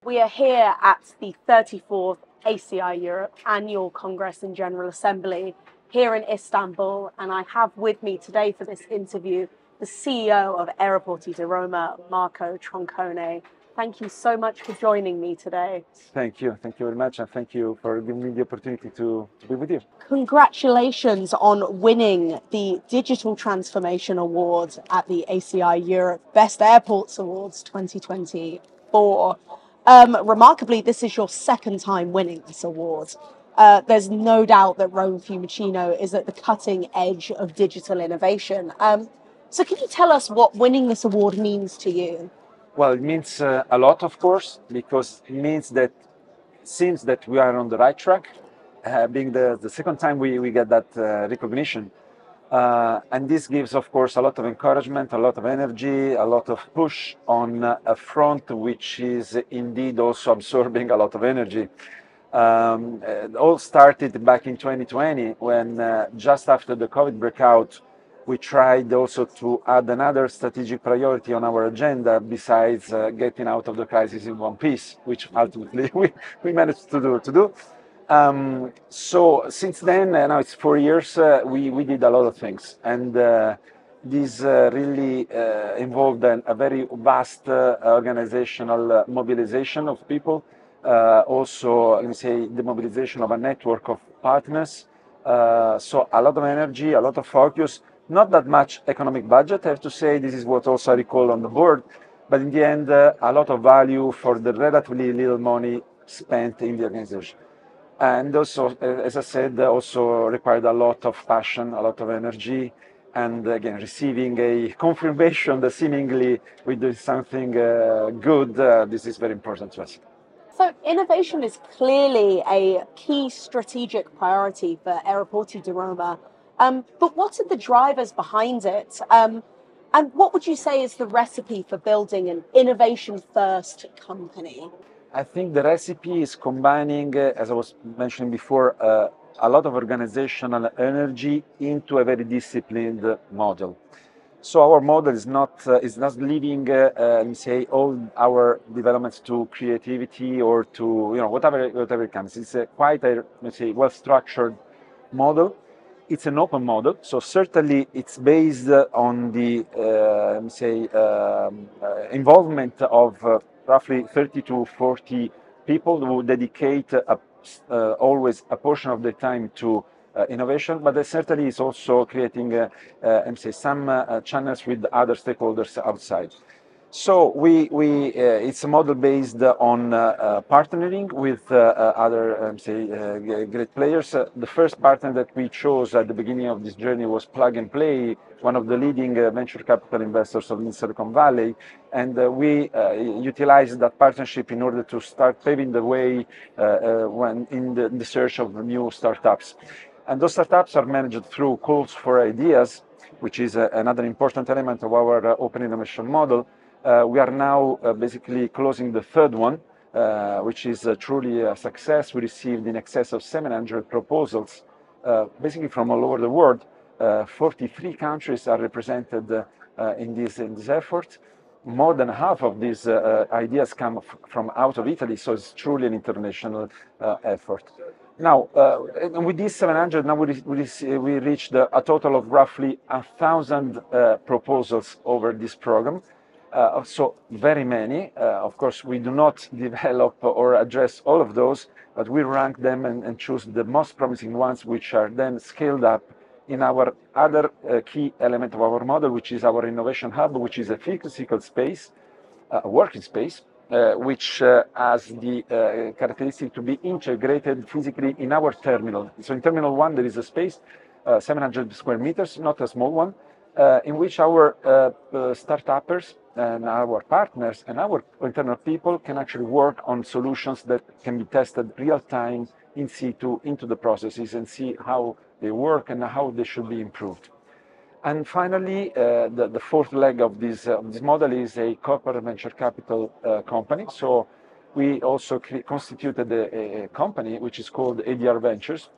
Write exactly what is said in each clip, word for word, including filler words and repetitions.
We are here at the thirty-fourth A C I Europe Annual Congress and General Assembly here in Istanbul, and I have with me today for this interview the C E O of Aeroporti di Roma, Marco Troncone. Thank you so much for joining me today. Thank you. Thank you very much, and thank you for giving me the opportunity to, to be with you. Congratulations on winning the Digital Transformation Award at the A C I Europe Best Airports Awards twenty twenty-four. Um, remarkably, this is your second time winning this award. Uh, there's no doubt that Rome Fiumicino is at the cutting edge of digital innovation. Um, so can you tell us what winning this award means to you? Well, it means uh, a lot, of course, because it means that it seems that we are on the right track, uh, being the, the second time we, we get that uh, recognition. Uh, and this gives, of course, a lot of encouragement, a lot of energy, a lot of push on uh, a front which is indeed also absorbing a lot of energy. Um, it all started back in twenty twenty when uh, just after the COVID breakout, we tried also to add another strategic priority on our agenda besides uh, getting out of the crisis in one piece, which ultimately we, we managed to do. To do. Um, so since then, uh, now it's four years, uh, we, we did a lot of things. And uh, this uh, really uh, involved an, a very vast uh, organizational uh, mobilization of people. Uh, also, let me say, the mobilization of a network of partners. Uh, so a lot of energy, a lot of focus, not that much economic budget, I have to say. This is what also I recall on the board. But in the end, uh, a lot of value for the relatively little money spent in the organization. And also, as I said, also required a lot of passion, a lot of energy, and again, receiving a confirmation that seemingly we do something uh, good, uh, this is very important to us. So innovation is clearly a key strategic priority for Aeroporti di Roma. Um, but what are the drivers behind it? Um, and what would you say is the recipe for building an innovation-first company? I think the recipe is combining, uh, as I was mentioning before, uh, a lot of organizational energy into a very disciplined model. So our model is not uh, is not leaving, uh, uh, let me say, all our developments to creativity or to you know whatever whatever it comes. It's a quite a let me say well structured model. It's an open model, so certainly it's based on the uh, let me say um, uh, involvement of uh, roughly thirty to forty people who dedicate a, uh, always a portion of their time to Uh, innovation, but it certainly is also creating uh, uh, let me say, some uh, channels with other stakeholders outside. So we, we uh, it's a model based on uh, uh, partnering with uh, uh, other um, say uh, great players. Uh, the first partner that we chose at the beginning of this journey was Plug and Play, one of the leading uh, venture capital investors of Silicon Valley, and uh, we uh, utilized that partnership in order to start paving the way uh, uh, when in the, in the search of new startups. And those startups are managed through calls for ideas, which is uh, another important element of our uh, open innovation model. Uh, we are now uh, basically closing the third one, uh, which is uh, truly a success. We received in excess of seven hundred proposals, uh, basically from all over the world. Uh, forty-three countries are represented uh, uh, in this in this effort. More than half of these uh, ideas come from out of Italy, so it's truly an international uh, effort. Now, uh, with these seven hundred, now we, we, we reached a total of roughly one thousand uh, proposals over this program. Uh, so very many. Uh, of course, we do not develop or address all of those, but we rank them and, and choose the most promising ones, which are then scaled up in our other uh, key element of our model, which is our innovation hub, which is a physical space, a working space, uh, which uh, has the uh, characteristic to be integrated physically in our terminal. So in Terminal one, there is a space, uh, seven hundred square meters, not a small one, uh, in which our uh, uh, startuppers and our partners and our internal people can actually work on solutions that can be tested real time in situ into the processes and see how they work and how they should be improved. And finally, uh, the, the fourth leg of this, uh, this model is a corporate venture capital uh, company. So we also constituted a, a company which is called A D R Ventures,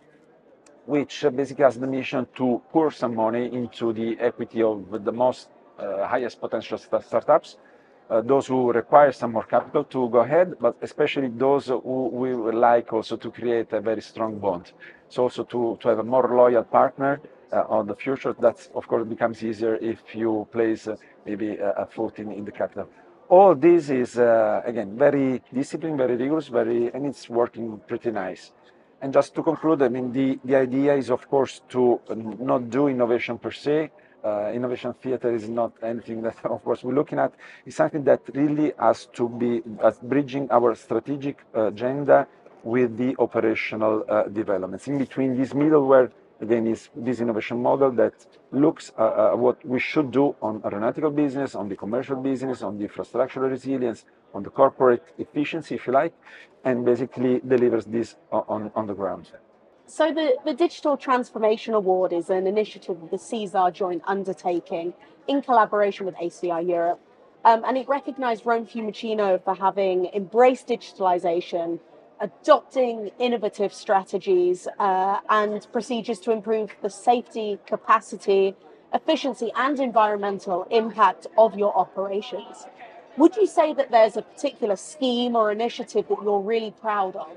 which basically has the mission to pour some money into the equity of the most uh, highest potential startups, uh, those who require some more capital to go ahead, but especially those who we would like also to create a very strong bond. So also to, to have a more loyal partner uh, on the future. That of course becomes easier if you place uh, maybe a, a foot in, in the capital. All this is uh, again very disciplined, very rigorous, very, and it's working pretty nice. And just to conclude, I mean, the, the idea is, of course, to not do innovation per se. Uh, innovation theater is not anything that, of course, we're looking at. It's something that really has to be as bridging our strategic agenda with the operational uh, developments. In between this middleware, again, is this innovation model that looks at uh, what we should do on aeronautical business, on the commercial business, on the infrastructural resilience, on the corporate efficiency, if you like, and basically delivers this on, on the ground. So the, the Digital Transformation Award is an initiative of the SESAR joint undertaking in collaboration with A C I Europe. Um, and it recognized Rome Fiumicino for having embraced digitalization, adopting innovative strategies uh, and procedures to improve the safety, capacity, efficiency, and environmental impact of your operations. Would you say that there's a particular scheme or initiative that you're really proud of?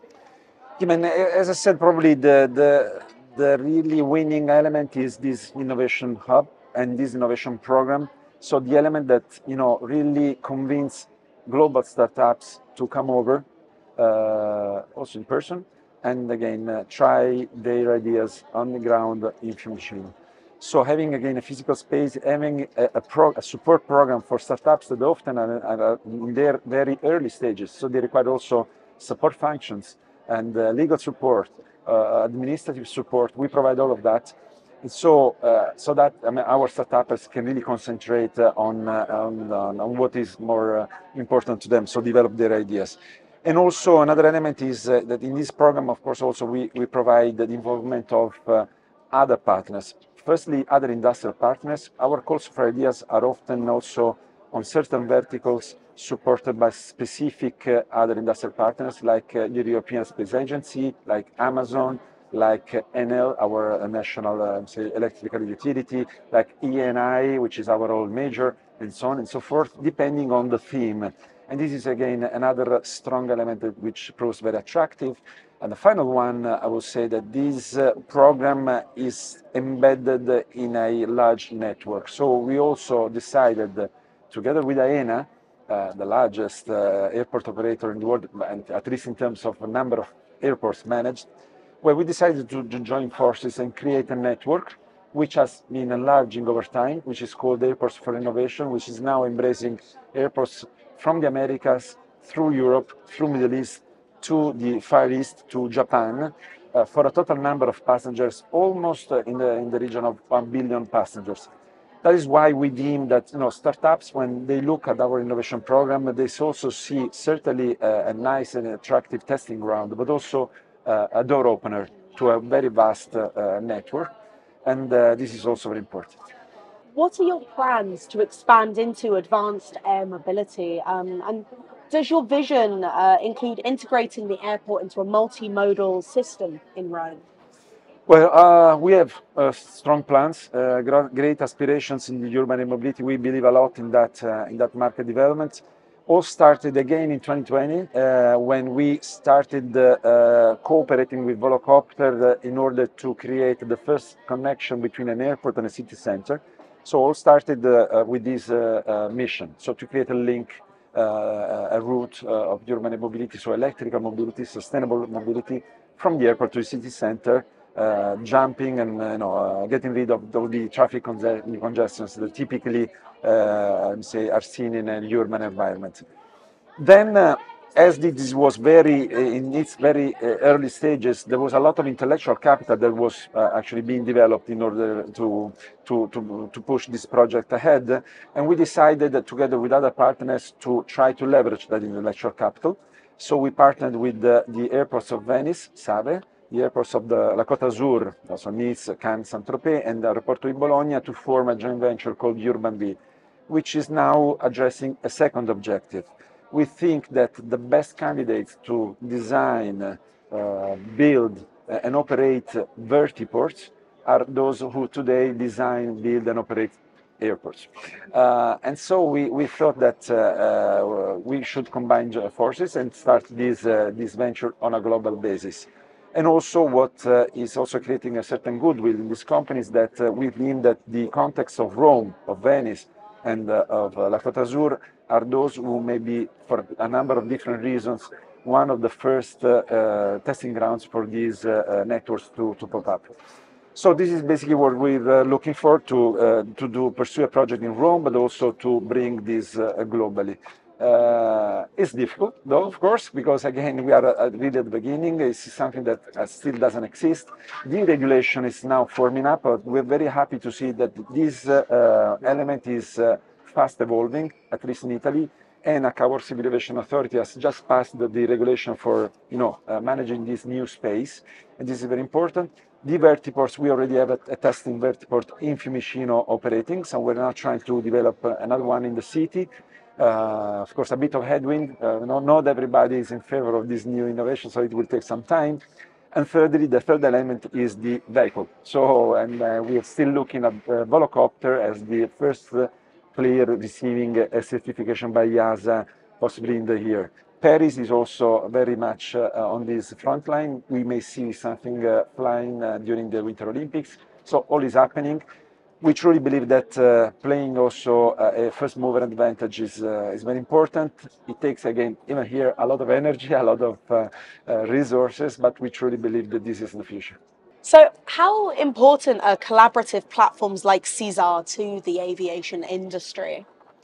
I mean, as I said, probably the, the, the really winning element is this innovation hub and this innovation program. So the element that, you know, really convince global startups to come over, uh, also in person, and again, uh, try their ideas on the ground in Fiumicino. So having, again, a physical space, having a, a, pro, a support program for startups that often are, are in their very early stages, so they require also support functions and uh, legal support, uh, administrative support. We provide all of that. And so, uh, so that I mean, our startups can really concentrate uh, on, uh, on, on what is more uh, important to them, so develop their ideas. And also another element is uh, that in this program, of course, also we, we provide the involvement of uh, other partners. Firstly, other industrial partners. Our calls for ideas are often also on certain verticals supported by specific uh, other industrial partners like uh, the European Space Agency, like Amazon, like uh, Enel, our uh, national uh, say electrical utility, like E N I, which is our oil major, and so on and so forth, depending on the theme. And this is again another strong element which proves very attractive. And the final one, uh, I will say that this uh, program uh, is embedded in a large network. So we also decided, uh, together with AENA, uh, the largest uh, airport operator in the world, at least in terms of the number of airports managed, where we decided to, to join forces and create a network which has been enlarging over time, which is called Airports for Innovation, which is now embracing airports from the Americas, through Europe, through Middle East, to the Far East, to Japan, uh, for a total number of passengers almost uh, in, the, in the region of one billion passengers. That is why we deem that, you know, startups, when they look at our innovation program, they also see certainly a, a nice and attractive testing ground, but also uh, a door opener to a very vast uh, network. And uh, this is also very important. What are your plans to expand into advanced air mobility? Um, and does your vision uh, include integrating the airport into a multimodal system in Rome? Well, uh, we have uh, strong plans, uh, great aspirations in the urban air mobility. We believe a lot in that, uh, in that market development. All started again in twenty twenty uh, when we started uh, uh, cooperating with Volocopter uh, in order to create the first connection between an airport and a city center. So all started uh, uh, with this uh, uh, mission, so to create a link, uh, a route uh, of urban air mobility, so electrical mobility, sustainable mobility from the airport to the city center, uh, jumping and uh, you know, uh, getting rid of all the traffic conge congestions that typically uh, say are seen in an urban environment. Then, uh, as this was very in its very uh, early stages, there was a lot of intellectual capital that was uh, actually being developed in order to, to, to, to push this project ahead. And we decided that together with other partners to try to leverage that intellectual capital. So we partnered with the, the airports of Venice, Save, the airports of the La Côte d'Azur, also Nice, Cannes, Saint-Tropez, and the Aeroporti di Bologna to form a joint venture called Urban B, which is now addressing a second objective. We think that the best candidates to design, uh, build, uh, and operate vertiports are those who today design, build, and operate airports. Uh, and so we, we thought that uh, uh, we should combine forces and start this, uh, this venture on a global basis. And also what uh, is also creating a certain goodwill in this company is that uh, we deem that the context of Rome, of Venice, and uh, of uh, La Côte d'Azur are those who may be, for a number of different reasons, one of the first uh, uh, testing grounds for these uh, uh, networks to, to pop up. So this is basically what we're uh, looking for to uh, to do pursue a project in Rome, but also to bring this uh, globally. Uh, it's difficult, though, of course, because again we are uh, really at the beginning. This is something that uh, still doesn't exist. The regulation is now forming up, but we're very happy to see that this uh, uh, element is uh, fast evolving, at least in Italy. And our Civil Aviation Authority has just passed the, the regulation for you know uh, managing this new space, and this is very important. The vertiports, we already have a, a testing vertiport in Fiumicino operating, so we're now trying to develop uh, another one in the city. Uh, of course, a bit of headwind. Uh, not, not everybody is in favor of this new innovation, so it will take some time. And thirdly, the third element is the vehicle. So, and uh, we are still looking at uh, Volocopter as the first uh, player receiving a certification by IASA, possibly in the year. Paris is also very much uh, on this front line. We may see something uh, flying uh, during the Winter Olympics. So all is happening. We truly believe that uh, playing also uh, a first mover advantage is, uh, is very important. It takes, again, even here, a lot of energy, a lot of uh, uh, resources, but we truly believe that this is the future. So, how important are collaborative platforms like SESAR to the aviation industry?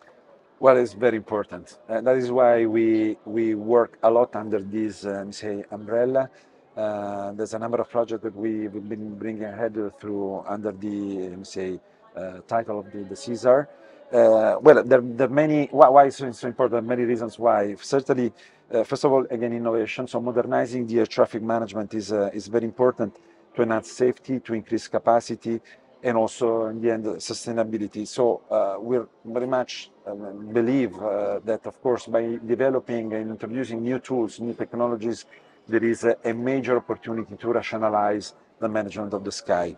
Well, it's very important. Uh, that is why we we work a lot under this, um, say, umbrella. Uh, there's a number of projects that we, we've been bringing ahead through under the, um, say, uh, title of the, the SESAR. Uh, well, there, there are many. Why, why is it so important? There are many reasons why. Certainly, uh, first of all, again, innovation. So modernizing the air traffic management is uh, is very important to enhance safety, to increase capacity, and also in the end sustainability. So uh, we very much uh, believe uh, that, of course, by developing and introducing new tools, new technologies, there is a, a major opportunity to rationalize the management of the sky.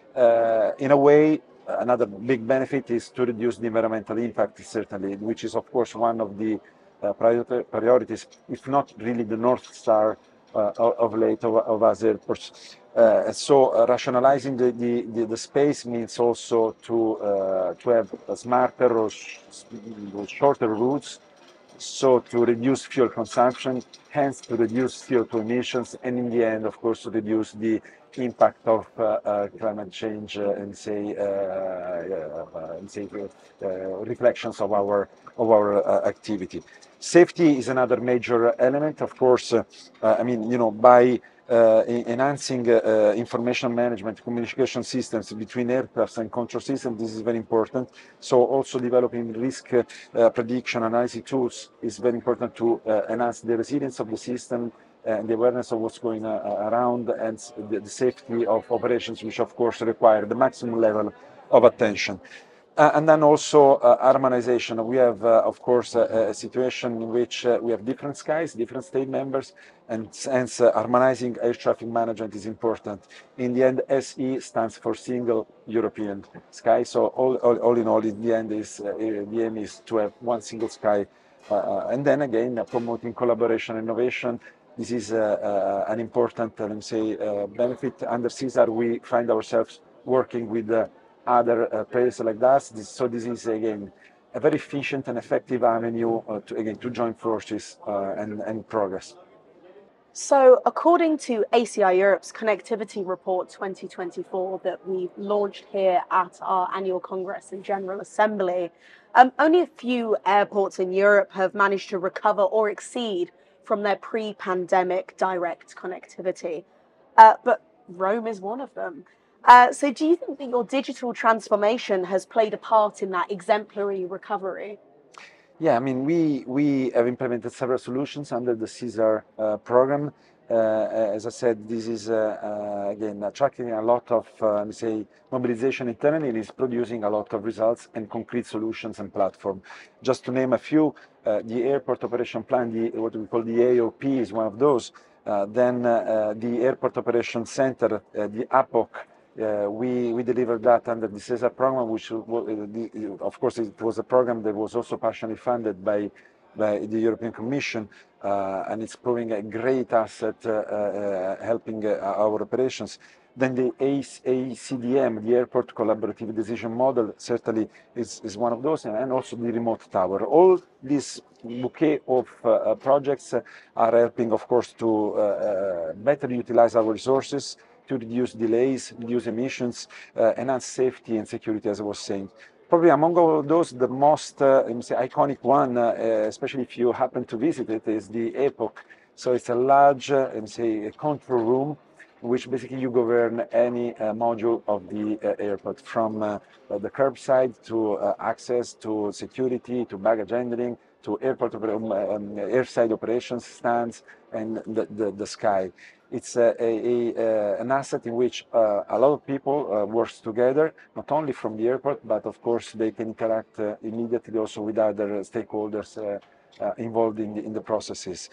Uh, in a way, another big benefit is to reduce the environmental impact, certainly, which is, of course, one of the uh, priorities, if not really the North Star uh, of late of, of us airports. Uh, so uh, rationalizing the, the, the, the space means also to, uh, to have smarter or sh shorter routes, so to reduce fuel consumption, hence to reduce C O two emissions, and in the end, of course, to reduce the impact of uh, uh, climate change uh, and say, uh, uh, and say uh, reflections of our of our uh, activity. Safety is another major element, of course. Uh, I mean, you know, by uh, enhancing uh, uh, information management, communication systems between aircraft and control systems, this is very important. So also developing risk uh, uh, prediction analysis tools is very important to uh, enhance the resilience of the system and the awareness of what's going uh, around, and the, the safety of operations, which of course require the maximum level of attention. Uh, and then also uh, harmonization. We have, uh, of course, a, a situation in which uh, we have different skies, different state members, and hence uh, harmonizing air traffic management is important. In the end, S E stands for Single European Sky. So all, all, all in all, in the end, is uh, the aim is to have one single sky. Uh, and then again, uh, promoting collaboration and innovation. This is uh, uh, an important, uh, let me say, uh, benefit. Under SESAR, we find ourselves working with uh, other uh, players like us. This, so this is, again, a very efficient and effective avenue uh, to, again, to join forces uh, and, and progress. So, according to A C I Europe's Connectivity Report twenty twenty-four that we launched here at our annual Congress and General Assembly, um, only a few airports in Europe have managed to recover or exceed from their pre-pandemic direct connectivity. Uh, but Rome is one of them. Uh, so do you think that your digital transformation has played a part in that exemplary recovery? Yeah, I mean, we, we have implemented several solutions under the SESAR uh, program. Uh, as I said, this is, uh, uh, again, attracting a lot of, uh, let me say, mobilization internally, and is producing a lot of results and concrete solutions and platform. Just to name a few, uh, the Airport Operation Plan, the, what we call the A O P, is one of those. Uh, then uh, uh, the Airport Operation Center, uh, the A P O C, Uh, we, we delivered that under the SESAR program, which, uh, the, of course, it was a program that was also partially funded by, by the European Commission, uh, and it's proving a great asset, uh, uh, helping uh, our operations. Then the A C D M, the Airport Collaborative Decision Model, certainly is, is one of those, and also the remote tower. All these bouquet of uh, projects uh, are helping, of course, to uh, uh, better utilize our resources, to reduce delays, reduce emissions, uh, enhance safety and security, as I was saying. Probably among all of those, the most uh, say, iconic one, uh, especially if you happen to visit it, is the Epoch. So it's a large, uh, let me say, a control room, which basically you govern any uh, module of the uh, airport, from uh, the curbside to uh, access, to security, to baggage handling, to airport um, um, airside operations stands, and the, the, the sky. It's a, a, a, an asset in which uh, a lot of people uh, work together, not only from the airport, but of course they can interact uh, immediately also with other stakeholders uh, uh, involved in the, in the processes.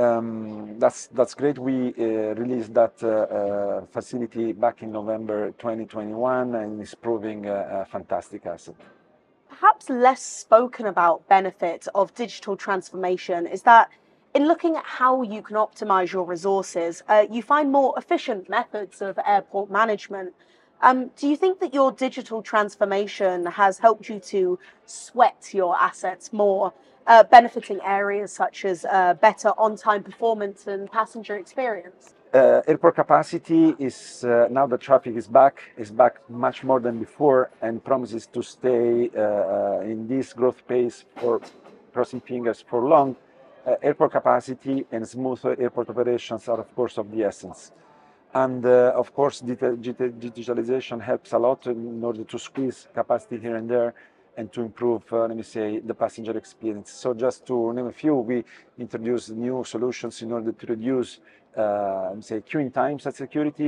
Um, that's, that's great. We uh, released that uh, uh, facility back in November twenty twenty-one, and it's proving a, a fantastic asset. Perhaps less spoken about benefit of digital transformation is that in looking at how you can optimize your resources, uh, you find more efficient methods of airport management. Um, do you think that your digital transformation has helped you to sweat your assets more, uh, benefiting areas such as uh, better on-time performance and passenger experience? Uh, airport capacity is, uh, now that traffic is back, is back much more than before, and promises to stay uh, uh, in this growth pace for, crossing fingers, for long. Uh, airport capacity and smooth airport operations are, of course, of the essence. And uh, of course, digitalization helps a lot in order to squeeze capacity here and there and to improve, uh, let me say, the passenger experience. So just to name a few, we introduced new solutions in order to reduce, uh, let me say, queuing times at security,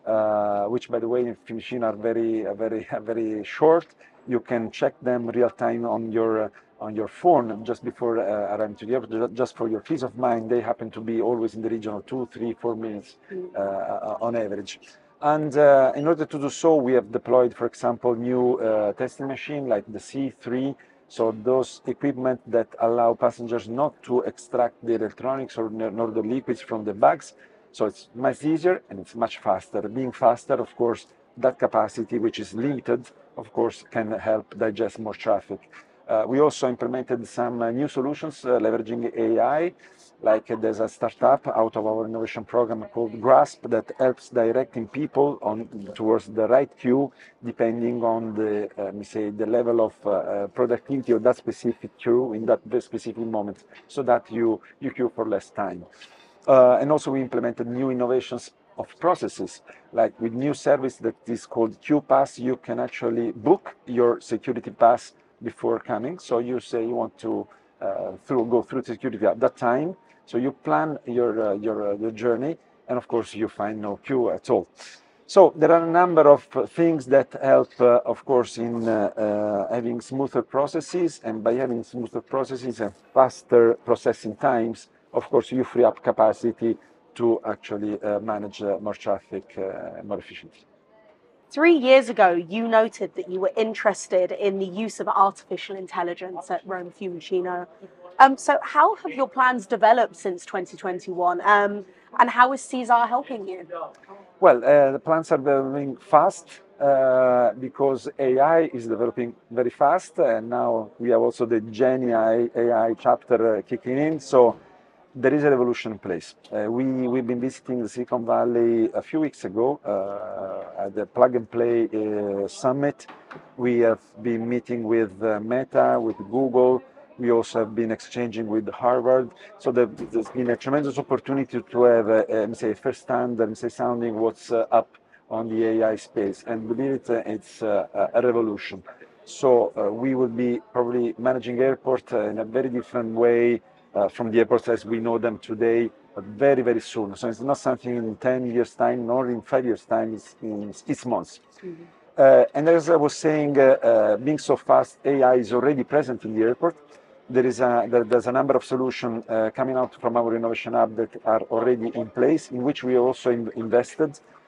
uh, which, by the way, in Fiumicino are very, very, very short. You can check them real time on your uh, on your phone just before uh, arriving to the airport, just for your peace of mind. They happen to be always in the region of two, three, four minutes uh, on average. And uh, in order to do so, we have deployed, for example, new uh, testing machine like the C three. So those equipment that allow passengers not to extract the electronics or nor the liquids from the bags. So it's much easier and it's much faster. Being faster, of course, that capacity, which is limited, of course, can help digest more traffic. Uh, we also implemented some uh, new solutions uh, leveraging A I, like uh, there's a startup out of our innovation program called Grasp that helps directing people on towards the right queue, depending on the, uh, let me say, the level of uh, uh, productivity of that specific queue in that specific moment, so that you, you queue for less time. Uh, and also we implemented new innovations of processes, like with new service that is called Q Pass. You can actually book your security pass before coming. So you say you want to uh, through, go through security at that time. So you plan your, uh, your, uh, your journey, and of course you find no queue at all. So there are a number of things that help, uh, of course, in uh, uh, having smoother processes, and by having smoother processes and faster processing times, of course, you free up capacity to actually uh, manage uh, more traffic uh, more efficiently. Three years ago, you noted that you were interested in the use of artificial intelligence at Rome Fiumicino. Um, so how have your plans developed since twenty twenty-one, um, and how is SESAR helping you? Well, uh, the plans are developing fast uh, because A I is developing very fast, and now we have also the Gen A I chapter uh, kicking in. So there is a revolution in place. Uh, we, we've been visiting the Silicon Valley a few weeks ago uh, at the Plug and Play uh, Summit. We have been meeting with uh, Meta, with Google. We also have been exchanging with Harvard. So there, there's been a tremendous opportunity to have, a, a, say, first hand and say sounding what's uh, up on the A I space. And believe it, uh, it's uh, a revolution. So uh, we will be probably managing airport uh, in a very different way Uh, from the airports as we know them today, but very, very soon. So it's not something in ten years' time, nor in five years' time, it's in six months. Mm-hmm. uh, and as I was saying, uh, uh, being so fast, A I is already present in the airport. There is a, there, there's a number of solutions uh, coming out from our innovation hub that are already in place, in which we also in, invested.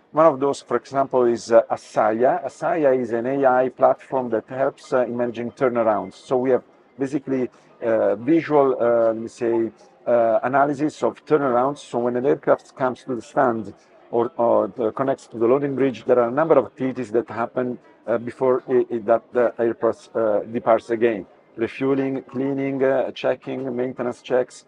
One of those, for example, is uh, Asaya. Asaya is an A I platform that helps uh, in managing turnarounds. So we have basically uh, visual, uh, let me say, uh, analysis of turnarounds. So when an aircraft comes to the stand or, or uh, connects to the loading bridge, there are a number of activities that happen uh, before it, it, that the aircraft uh, departs again. Refueling, cleaning, uh, checking, maintenance checks,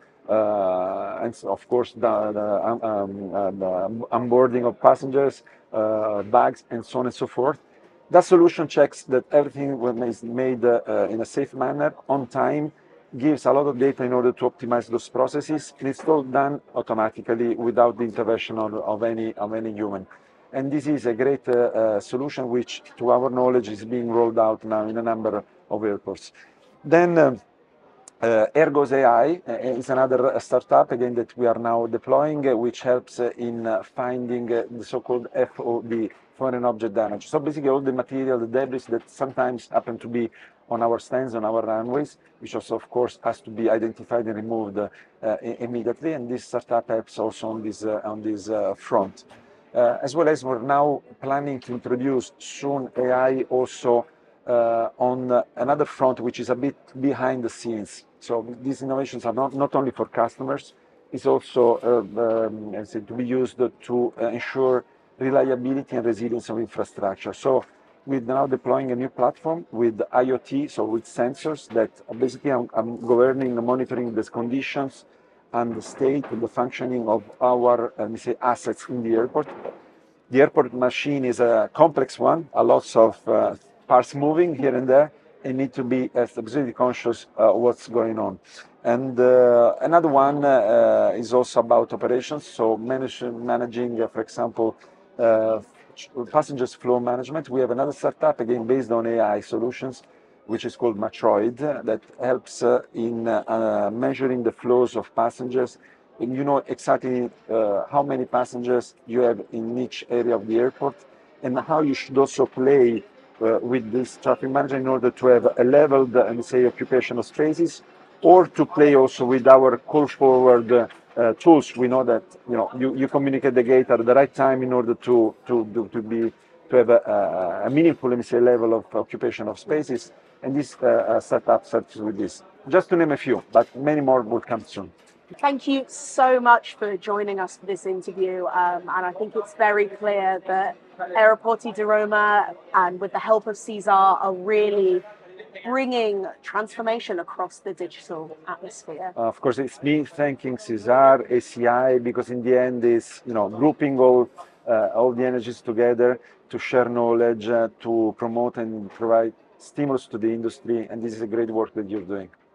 uh, and of course the, the, um, uh, the onboarding of passengers, uh, bags, and so on and so forth. That solution checks that everything is made uh, in a safe manner, on time, gives a lot of data in order to optimize those processes, and it's all done automatically without the intervention of, of, any, of any human. And this is a great uh, uh, solution which, to our knowledge, is being rolled out now in a number of airports. Then um, uh, Ergos A I uh, is another uh, startup, again, that we are now deploying, uh, which helps uh, in uh, finding uh, the so-called F O D, foreign object damage. So basically all the material, the debris that sometimes happen to be on our stands, on our runways, which also, of course, has to be identified and removed uh, uh, immediately. And this startup helps also on this, uh, on this uh, front. Uh, as well as we're now planning to introduce soon A I also uh, on uh, another front, which is a bit behind the scenes. So these innovations are not, not only for customers, it's also uh, um, to be used to uh, ensure reliability and resilience of infrastructure. So we're now deploying a new platform with IoT, so with sensors that basically are, are governing and monitoring the conditions and the state and the functioning of our, let me say, assets in the airport. The airport machine is a complex one, a lots of uh, parts moving here and there, and need to be absolutely conscious of uh, what's going on. And uh, another one uh, is also about operations, so manage, managing, uh, for example, uh, passengers flow management. We have another startup, again, based on A I solutions, which is called Matroid, that helps uh, in uh, measuring the flows of passengers. And you know exactly uh, how many passengers you have in each area of the airport, and how you should also play uh, with this traffic management in order to have a leveled, let me say, occupation of spaces, or to play also with our call forward uh, uh, tools. We know that you know you, you communicate the gate at the right time in order to to to, to be to have a, a meaningful, let me say, level of occupation of spaces. And this uh, uh, startup starts with this. Just to name a few, but many more will come soon. Thank you so much for joining us for this interview. Um, and I think it's very clear that Aeroporti di Roma, and with the help of SESAR, are really bringing transformation across the digital atmosphere. Uh, of course, it's me thanking SESAR, A C I, because in the end is you know grouping all uh, all the energies together to share knowledge, uh, to promote and provide stimulus to the industry, and this is a great work that you're doing.